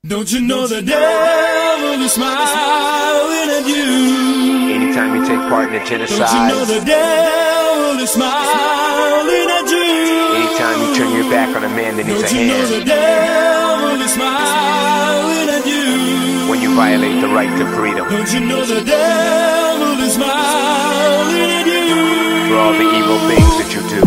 Don't you know the devil is smiling at you? Anytime you take part in a genocide. Don't you know the devil is smiling at you? Anytime you turn your back on a man that needs a hand. Don't you know the devil is smiling at you? When you violate the right to freedom. Don't you know the devil is smiling at you? For all the evil things that you do.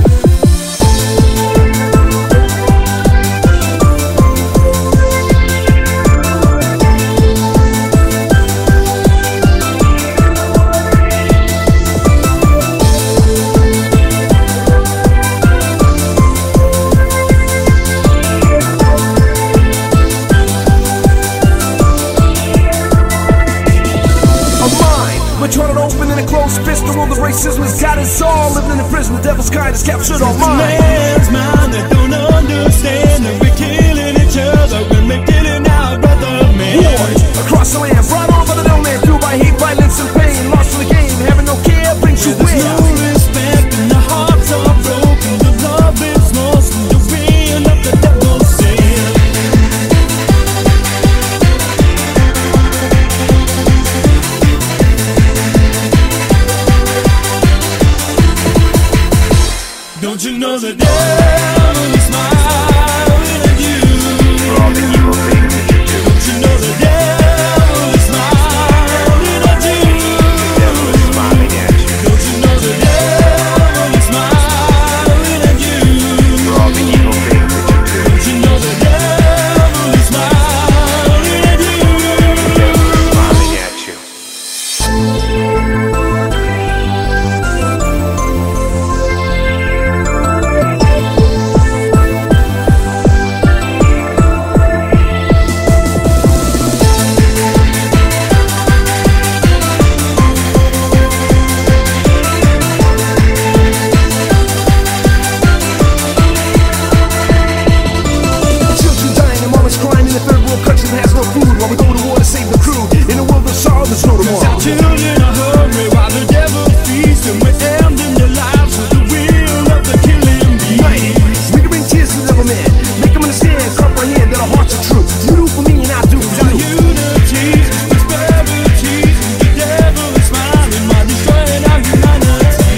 Torn open in a closed fist, the world of racism has got us all living in the prison. The devil's kind has captured our mind. Man's mind that don't understand that we're killing each other when we're killing our brother man. Wars across the land, brought on by the middleman, fueled by hate, violence, and pain. Lost in the game, having no care brings you where? There's no respect and the hearts are broken. The love is lost and the real of the devil's sin. Don't you know the devil is smiling at you? For all the evil things that you do. Don't you know the devil is smiling at you? The devil is smiling at you. Don't you know the devil is smiling at you? For all the evil things that you do. Don't you know the devil is smiling at you? The devil is smiling at you. Children are hungry while the devil feasts, and we're ending their lives with the will of the killing beast. We can bring tears to the devil man, make him understand, comprehend that our hearts are true. You do for me and I do for Our you. unity, disparities, the devil is smiling while destroying our humanity.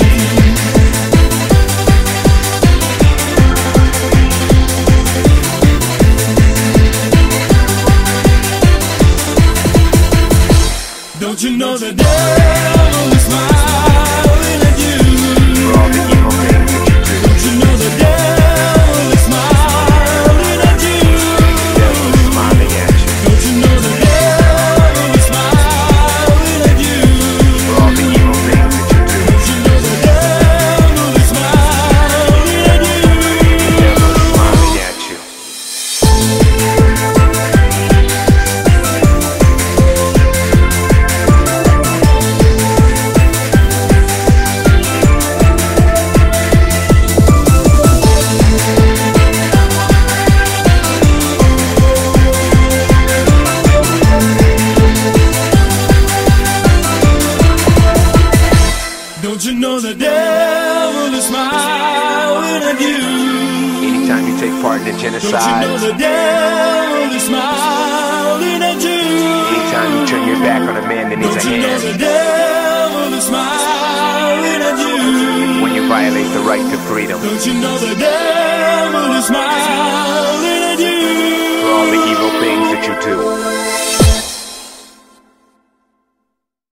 Don't you know the devil is smiling at you? For all the evil things that you do. Don't you know the devil is smiling at you? The devil is smiling at you. Don't you know the devil is smiling at you? For all the evil things that you do. Don't you know the devil is smiling at you? The devil is smiling at you. Don't you know the devil is smiling at you? Anytime you take part in a Don't you know genocide. the devil is smiling at you? Anytime you turn your back on a man that needs a Don't you know the hand. devil is smiling at you? When you violate the right to freedom. Don't you know the devil is smiling at you? For all the evil things that you do.